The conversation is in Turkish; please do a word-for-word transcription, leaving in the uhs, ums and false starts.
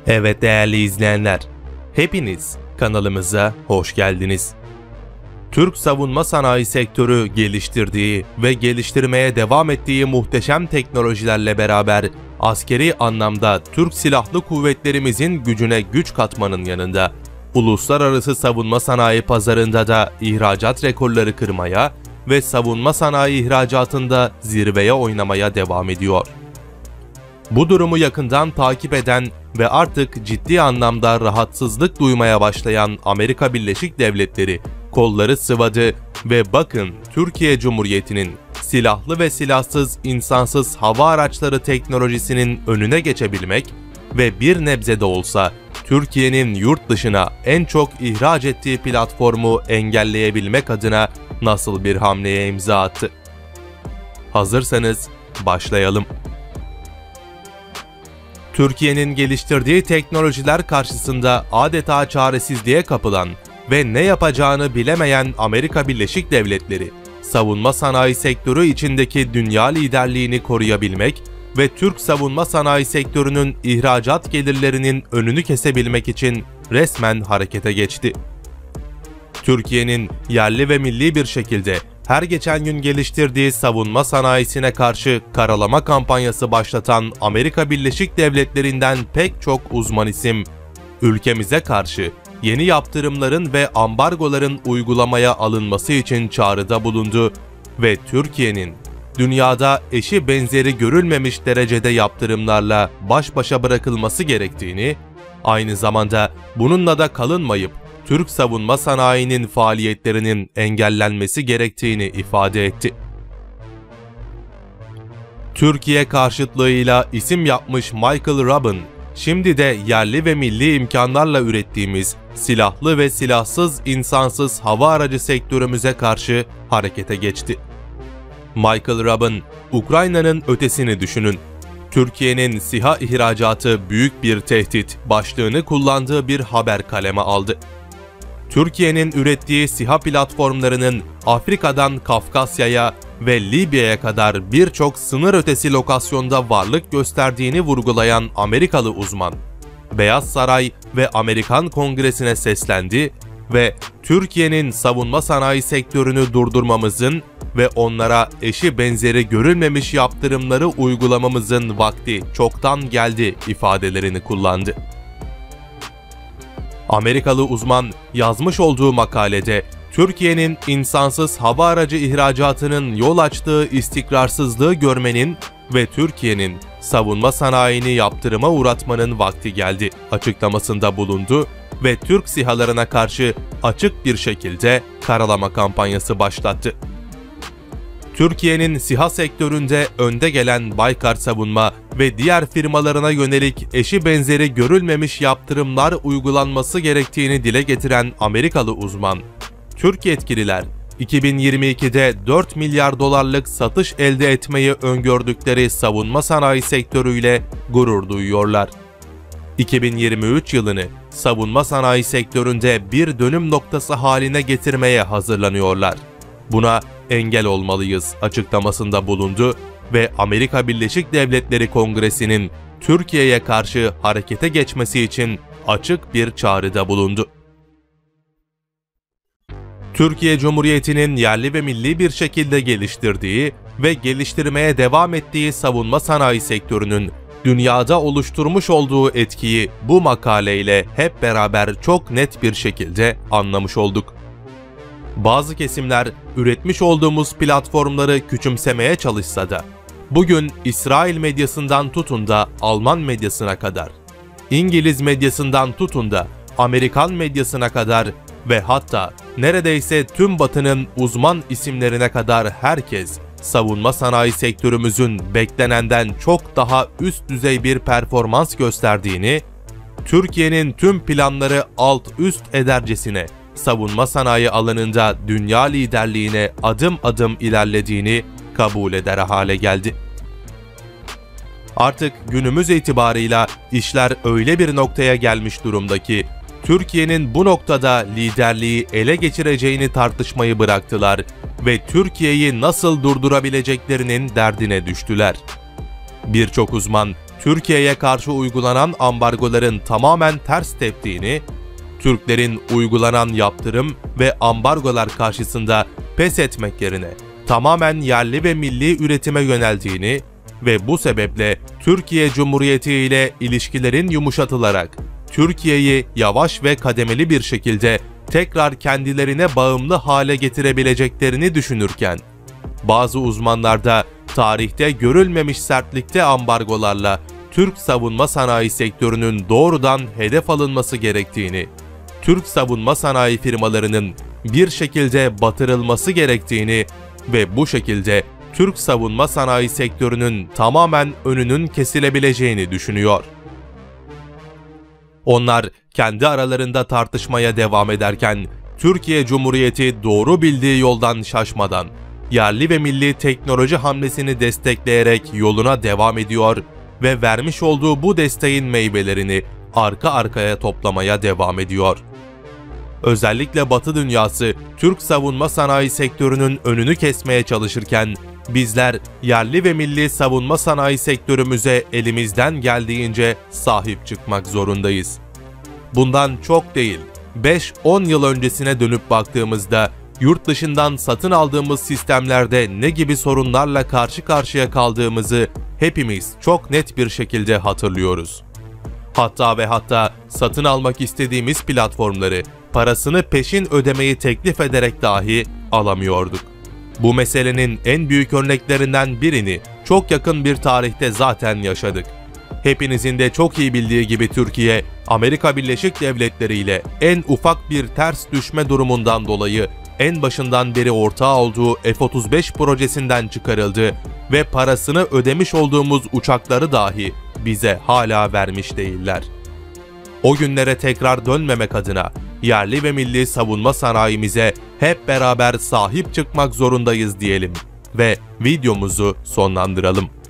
Evet değerli izleyenler, hepiniz kanalımıza hoş geldiniz. Türk savunma sanayi sektörü geliştirdiği ve geliştirmeye devam ettiği muhteşem teknolojilerle beraber askeri anlamda Türk Silahlı Kuvvetlerimizin gücüne güç katmanın yanında uluslararası savunma sanayi pazarında da ihracat rekorları kırmaya ve savunma sanayi ihracatında zirveye oynamaya devam ediyor. Bu durumu yakından takip eden ve artık ciddi anlamda rahatsızlık duymaya başlayan Amerika Birleşik Devletleri kolları sıvadı ve bakın Türkiye Cumhuriyeti'nin silahlı ve silahsız insansız hava araçları teknolojisinin önüne geçebilmek ve bir nebze de olsa Türkiye'nin yurt dışına en çok ihraç ettiği platformu engelleyebilmek adına nasıl bir hamleye imza attı? Hazırsanız başlayalım. Türkiye'nin geliştirdiği teknolojiler karşısında adeta çaresizliğe kapılan ve ne yapacağını bilemeyen Amerika Birleşik Devletleri, savunma sanayi sektörü içindeki dünya liderliğini koruyabilmek ve Türk savunma sanayi sektörünün ihracat gelirlerinin önünü kesebilmek için resmen harekete geçti. Türkiye'nin yerli ve milli bir şekilde her geçen gün geliştirdiği savunma sanayisine karşı karalama kampanyası başlatan Amerika Birleşik Devletleri'nden pek çok uzman isim, ülkemize karşı yeni yaptırımların ve ambargoların uygulamaya alınması için çağrıda bulundu ve Türkiye'nin dünyada eşi benzeri görülmemiş derecede yaptırımlarla baş başa bırakılması gerektiğini, aynı zamanda bununla da kalınmayıp Türk savunma sanayinin faaliyetlerinin engellenmesi gerektiğini ifade etti. Türkiye karşıtlığıyla isim yapmış Michael Robin, şimdi de yerli ve milli imkanlarla ürettiğimiz silahlı ve silahsız insansız hava aracı sektörümüze karşı harekete geçti. Michael Robin, Ukrayna'nın ötesini düşünün. Türkiye'nin SİHA ihracatı büyük bir tehdit başlığını kullandığı bir haber kaleme aldı. Türkiye'nin ürettiği SİHA platformlarının Afrika'dan Kafkasya'ya ve Libya'ya kadar birçok sınır ötesi lokasyonda varlık gösterdiğini vurgulayan Amerikalı uzman, Beyaz Saray ve Amerikan Kongresi'ne seslendi ve Türkiye'nin savunma sanayi sektörünü durdurmamızın ve onlara eşi benzeri görülmemiş yaptırımları uygulamamızın vakti çoktan geldi ifadelerini kullandı. Amerikalı uzman yazmış olduğu makalede Türkiye'nin insansız hava aracı ihracatının yol açtığı istikrarsızlığı görmenin ve Türkiye'nin savunma sanayini yaptırıma uğratmanın vakti geldi açıklamasında bulundu ve Türk SİHA'larına karşı açık bir şekilde karalama kampanyası başlattı. Türkiye'nin SİHA sektöründe önde gelen Baykar Savunma ve diğer firmalarına yönelik eşi benzeri görülmemiş yaptırımlar uygulanması gerektiğini dile getiren Amerikalı uzman, Türk yetkililer iki bin yirmi ikide dört milyar dolarlık satış elde etmeyi öngördükleri savunma sanayi sektörüyle gurur duyuyorlar. iki bin yirmi üç yılını savunma sanayi sektöründe bir dönüm noktası haline getirmeye hazırlanıyorlar. Buna engel olmalıyız açıklamasında bulundu ve Amerika Birleşik Devletleri Kongresi'nin Türkiye'ye karşı harekete geçmesi için açık bir çağrıda bulundu. Türkiye Cumhuriyeti'nin yerli ve milli bir şekilde geliştirdiği ve geliştirmeye devam ettiği savunma sanayi sektörünün dünyada oluşturmuş olduğu etkiyi bu makaleyle hep beraber çok net bir şekilde anlamış olduk. Bazı kesimler üretmiş olduğumuz platformları küçümsemeye çalışsa da, bugün İsrail medyasından tutun da Alman medyasına kadar, İngiliz medyasından tutun da Amerikan medyasına kadar ve hatta neredeyse tüm Batı'nın uzman isimlerine kadar herkes, savunma sanayi sektörümüzün beklenenden çok daha üst düzey bir performans gösterdiğini, Türkiye'nin tüm planları alt üst edercesine savunma sanayi alanında dünya liderliğine adım adım ilerlediğini kabul eder hale geldi. Artık günümüz itibarıyla işler öyle bir noktaya gelmiş durumda ki, Türkiye'nin bu noktada liderliği ele geçireceğini tartışmayı bıraktılar ve Türkiye'yi nasıl durdurabileceklerinin derdine düştüler. Birçok uzman, Türkiye'ye karşı uygulanan ambargoların tamamen ters teptiğini, Türklerin uygulanan yaptırım ve ambargolar karşısında pes etmek yerine tamamen yerli ve milli üretime yöneldiğini ve bu sebeple Türkiye Cumhuriyeti ile ilişkilerin yumuşatılarak Türkiye'yi yavaş ve kademeli bir şekilde tekrar kendilerine bağımlı hale getirebileceklerini düşünürken, bazı uzmanlar da tarihte görülmemiş sertlikte ambargolarla Türk savunma sanayi sektörünün doğrudan hedef alınması gerektiğini, Türk savunma sanayi firmalarının bir şekilde batırılması gerektiğini ve bu şekilde Türk savunma sanayi sektörünün tamamen önünün kesilebileceğini düşünüyor. Onlar kendi aralarında tartışmaya devam ederken, Türkiye Cumhuriyeti doğru bildiği yoldan şaşmadan, yerli ve milli teknoloji hamlesini destekleyerek yoluna devam ediyor ve vermiş olduğu bu desteğin meyvelerini arka arkaya toplamaya devam ediyor. Özellikle Batı dünyası Türk savunma sanayi sektörünün önünü kesmeye çalışırken, bizler yerli ve milli savunma sanayi sektörümüze elimizden geldiğince sahip çıkmak zorundayız. Bundan çok değil, beş on yıl öncesine dönüp baktığımızda yurt dışından satın aldığımız sistemlerde ne gibi sorunlarla karşı karşıya kaldığımızı hepimiz çok net bir şekilde hatırlıyoruz. Hatta ve hatta satın almak istediğimiz platformları parasını peşin ödemeyi teklif ederek dahi alamıyorduk. Bu meselenin en büyük örneklerinden birini çok yakın bir tarihte zaten yaşadık. Hepinizin de çok iyi bildiği gibi Türkiye, Amerika Birleşik Devletleri ile en ufak bir ters düşme durumundan dolayı en başından beri ortağı olduğu F otuz beş projesinden çıkarıldı ve parasını ödemiş olduğumuz uçakları dahi bize hala vermiş değiller. O günlere tekrar dönmemek adına yerli ve milli savunma sanayimize hep beraber sahip çıkmak zorundayız diyelim ve videomuzu sonlandıralım.